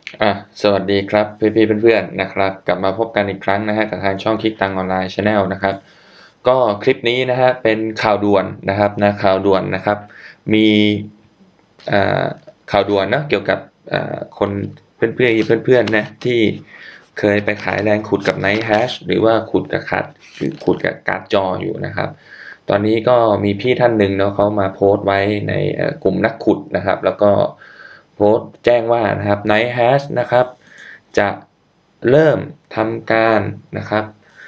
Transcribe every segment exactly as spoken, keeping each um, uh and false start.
อ่ะสวัสดีครับพี่ๆเพื่อนๆนะครับกลับมาพบกันอีกครั้งนะฮะกับทางช่องคลิกตังออนไลน์ Channel นะครับก็คลิปนี้นะฮะเป็นข่าวด่วนนะครับนะข่าวด่วนนะครับมีอ่าข่าวด่วนเนาะเกี่ยวกับอ่าคนเพื่อนๆเพื่อนๆนะที่เคยไปขายแรงขุดกับ Night Hash หรือว่าขุดกับขัดหรือขุดกับการ์ดจออยู่นะครับตอนนี้ก็มีพี่ท่านหนึ่งเนาะเขามาโพสต์ไว้ในกลุ่มนักขุดนะครับแล้วก็โพสต์แจ้งว่านะครับ Night Hash นะครับจะเริ่มทำการนะครับ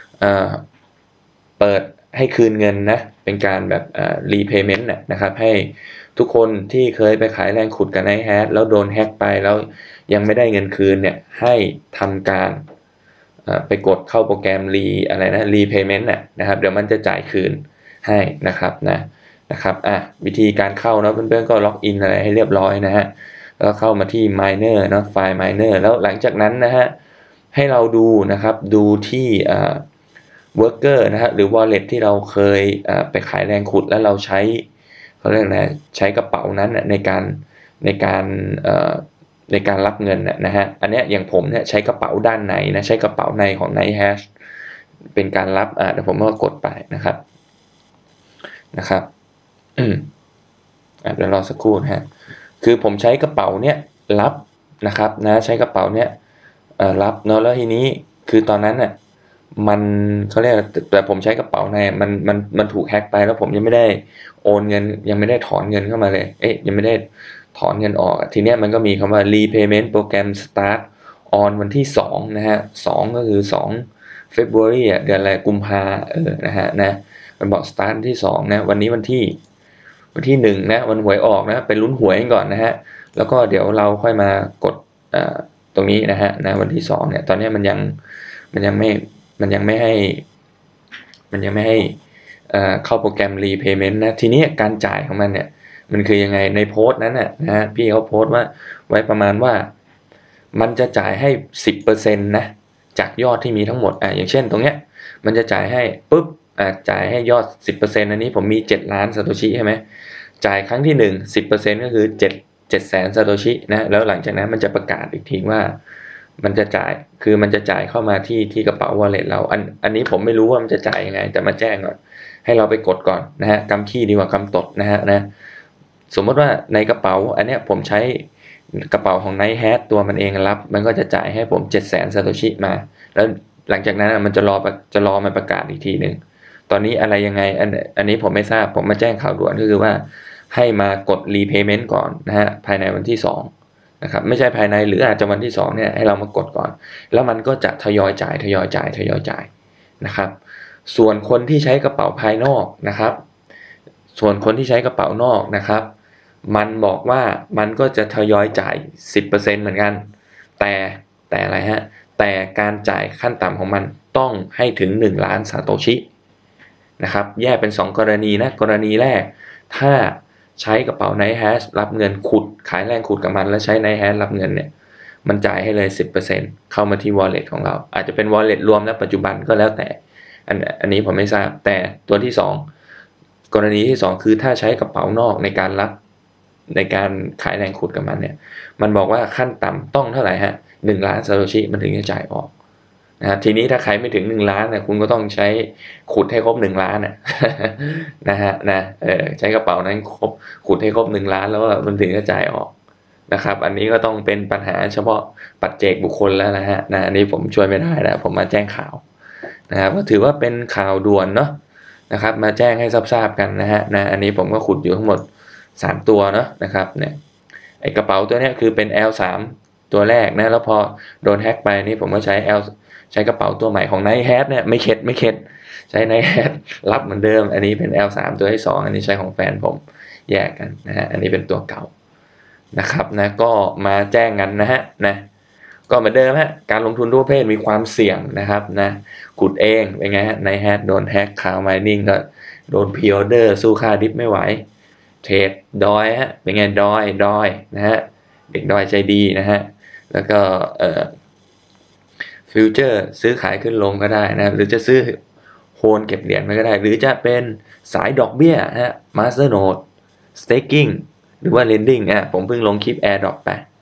เปิดให้คืนเงินนะเป็นการแบบ repayment นะครับให้ทุกคนที่เคยไปขายแรงขุดกับ Night Hash แล้วโดนแฮ็กไปแล้วยังไม่ได้เงินคืนเนี่ยให้ทำการไปกดเข้าโปรแกรมรีอะไรนะ repayment นะครับเดี๋ยวมันจะจ่ายคืนให้นะครับนะนะครับอ่ะวิธีการเข้านะเพื่อนๆก็ล็อกอินอะไรให้เรียบร้อยนะฮะแล้วเข้ามาที่ miner เนาะไฟล์ miner แล้วหลังจากนั้นนะฮะให้เราดูนะครับดูที่อ่า worker นะฮะหรือ wallet ที่เราเคยไปขายแรงขุดแล้วเราใช้เขาเรียกอะไรใช้กระเป๋านั้นในการในการในการรับเงินนะฮะอันนี้อย่างผมเนี่ยใช้กระเป๋าด้านในนะใช้กระเป๋าในของ Night Hash เป็นการรับอ่าเดี๋ยวผมก็กดไปนะครับนะครับอืมเดี๋ยวรอสักครู่นะฮะคือผมใช้กระเป๋าเนี่ยรับนะครับนะใช้กระเป๋าเนี่ยรับเนาะแล้วทีนี้คือตอนนั้นน่ะมันเขาเรียกแต่ผมใช้กระเป๋าในมันมันมันถูกแฮ็กไปแล้วผมยังไม่ได้โอนเงินยังไม่ได้ถอนเงินเข้ามาเลยเอ๊ะยังไม่ได้ถอนเงินออกทีเนี้ยมันก็มีคำว่า repayment program start on วันที่สองนะฮะสองก็คือสอง February อ่ะเดือนอะไรกุมภาเออนะฮะนะมันบอก start ที่สองนะวันนี้วันที่วันที่หนึ่งนะวันหวยออกนะไปลุ้นหวยก่อนนะฮะแล้วก็เดี๋ยวเราค่อยมากดอ่าตรงนี้นะฮะนะวันที่สองเนี่ยตอนนี้มันยังมันยังไม่มันยังไม่ให้มันยังไม่ให้เข้าโปรแกรม repayment นะทีนี้การจ่ายของมันเนี่ยมันคือยังไงในโพสต์นั้นนะนะพี่เขาโพสต์ว่าไว้ประมาณว่ามันจะจ่ายให้ สิบเปอร์เซ็นต์ นะจากยอดที่มีทั้งหมดอ่ะอย่างเช่นตรงเนี้ยมันจะจ่ายให้ปุ๊บอ่ะจ่ายให้ยอด สิบเปอร์เซ็นต์ อันนี้ผมมีเจ็ดล้านซาโตชิใช่ไหมจ่ายครั้งที่หนึ่ง สิบเปอร์เซ็นต์ ก็คือ7 7แสนซาโตชินะแล้วหลังจากนั้นมันจะประกาศอีกทีว่ามันจะจ่ายคือมันจะจ่ายเข้ามาที่ที่กระเป๋า wallet เราอันอันนี้ผมไม่รู้ว่ามันจะจ่ายยังไงแต่มาแจ้งก่อนให้เราไปกดก่อนนะฮะกำขี้ดีกว่ากำตดนะฮะนะสมมติว่าในกระเป๋าอันเนี้ยผมใช้กระเป๋าของ Night Hash ตัวมันเองรับมันก็จะจ่ายให้ผมเจ็ดแสนซาโตชิมาแล้วหลังจากนั้นมันจะรอจะรอมันประกาศอีกทีหนึ่งตอนนี้อะไรยังไงอันอันนี้ผมไม่ทราบผมมาแจ้งข่าวด่วนก็คือว่าให้มากด repayment ก่อนนะฮะภายในวันที่สองนะครับไม่ใช่ภายในหรืออาจจะวันที่สองเนี่ยให้เรามากดก่อนแล้วมันก็จะทยอยจ่ายทยอยจ่ายทยอยจ่ายนะครับส่วนคนที่ใช้กระเป๋าภายนอกนะครับส่วนคนที่ใช้กระเป๋านอกนะครับมันบอกว่ามันก็จะทยอยจ่าย สิบเปอร์เซ็นต์ เหมือนกันแต่แต่อะไรฮะแต่การจ่ายขั้นต่ำของมันต้องให้ถึงหนึ่งล้านซาโตชินะครับแยกเป็นสองกรณีนะกรณีแรกถ้าใช้กระเป๋า Night Hash รับเงินขุดขายแรงขุดกับมันแล้วใช้ Night Hash รับเงินเนี่ยมันจ่ายให้เลย สิบเปอร์เซ็นต์ เข้ามาที่ wallet ของเราอาจจะเป็น wallet รวมณปัจจุบันก็แล้วแต่อันอันนี้ผมไม่ทราบแต่ตัวที่สองกรณีที่สองคือถ้าใช้กระเป๋านอกในการรับในการขายแรงขุดกับมันเนี่ยมันบอกว่าขั้นต่ำต้องเท่าไหร่ฮะหนึ่งล้านซาโตชิมันถึงจะจ่ายออกนะทีนี้ถ้าใครไม่ถึงหนึ่งล้านเนี่ยคุณก็ต้องใช้ขุดให้ครบหนึ่งล้านน่ะ นะฮะนะเออใช้กระเป๋านั้นครบขุดให้ครบหนึ่งล้านแล้วมันถึงจะจ่ายออกนะครับอันนี้ก็ต้องเป็นปัญหาเฉพาะปัจเจกบุคคลแล้วนะฮะนะอันนี้ผมช่วยไม่ได้แล้วผมมาแจ้งข่าวนะครับก็ถือว่าเป็นข่าวด่วนเนาะนะครับมาแจ้งให้ทราบๆกันนะฮะนะอันนี้ผมก็ขุดอยู่ทั้งหมดสามตัวเนาะนะครับเนี่ยไอกระเป๋าตัวนี้คือเป็น แอล สาม ตัวแรกนะแล้วพอโดนแฮ็กไปนี่ผมก็ใช้ L ใช้กระเป๋าตัวใหม่ของ Night Hash เนี่ยไม่เข็ดไม่เข็ดใช้ Night Hash รับเหมือนเดิมอันนี้เป็น แอล สาม ตัวที่สองอันนี้ใช้ของแฟนผมแยกกันนะฮะอันนี้เป็นตัวเก่านะครับนะก็มาแจ้งกันนะฮะนะก็เหมือนเดิมฮะการลงทุนทุกประเภทมีความเสี่ยงนะครับนะขุดเองเป็นไงฮะ Night Hash โดนแฮ็กข่าว Mining ก็โดนพรีออเดอร์สู้ค่าดิฟไม่ไหวเทรดดอยฮะเป็นไงดอยดอยนะฮะเด็กดอยใจดีนะฮะแล้วก็เอ่อฟิวเจอร์ซื้อขายขึ้นลงก็ได้นะหรือจะซื้อโฮลเก็บเหรียญไว้ก็ได้หรือจะเป็นสายดอกเบี้ยฮะ Masternode Staking หรือว่า Lending อ่ะผมเพิ่งลงคลิป AirDrop ไป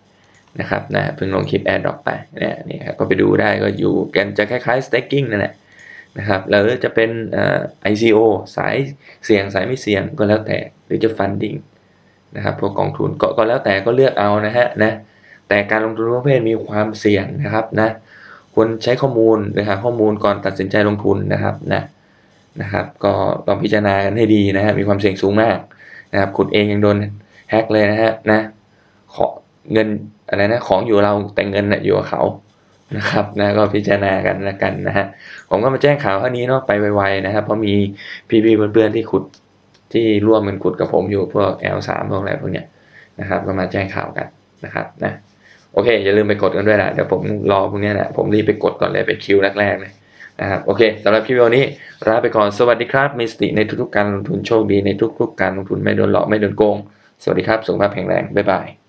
นะครับนะเพิ่งลงคลิป AirDrop ไปเนี่ยนี่ครับก็ไปดูได้ก็อยู่กันจะคล้ายๆ staking นั่นแหละนะครับหรือจะเป็นเอ่อ ไอ ซี โอ สายเสี่ยงสายไม่เสี่ยงก็แล้วแต่หรือจะ funding นะครับพวกกองทุนก็ก็แล้วแต่ก็เลือกเอานะฮะนะแต่การลงทุนทุกประเภทมีความเสี่ยงนะครับนะควรใช้ข้อมูลหรือหาข้อมูลก่อนตัดสินใจลงทุนนะครับนะนะครับก็ลองพิจารณากันให้ดีนะฮะมีความเสี่ยงสูงมากนะครับคุณเองยังโดนแฮกเลยนะฮะนะขอเงินอะไรนะของอยู่เราแต่เงินน่ะอยู่กับเขานะครับนะก็พิจารณากันละกันนะฮะผมก็มาแจ้งข่าวอันนี้เนาะไปไวๆนะครับเพราะมีพี่ๆเพื่อนๆที่ขุดที่ร่วมกันขุดกับผมอยู่พวก แอล สาม พวกอะไรพวกเนี้ยนะครับก็มาแจ้งข่าวกันนะครับนะโอเคอย่าลืมไปกดกันด้วยนะเดี๋ยวผมรอพวกนี้แหละผมรีบไปกดก่อนเลยเป็นคิวแรกๆเลยนะครับโอเคสำหรับคลิปวันนี้ลาไปก่อนสวัสดีครับมีสติในทุกๆการลงทุนโชคดีในทุกๆการลงทุนไม่โดนหลอกไม่โดนโกงสวัสดีครับสุขภาพแข็งแรงบ๊ายบาย